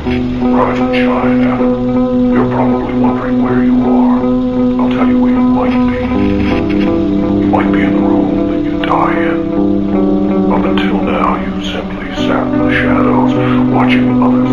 Rise and shine, Adam. You're probably wondering where you are. I'll tell you where you might be. You might be in the room that you die in. Up until now, you simply sat in the shadows, watching others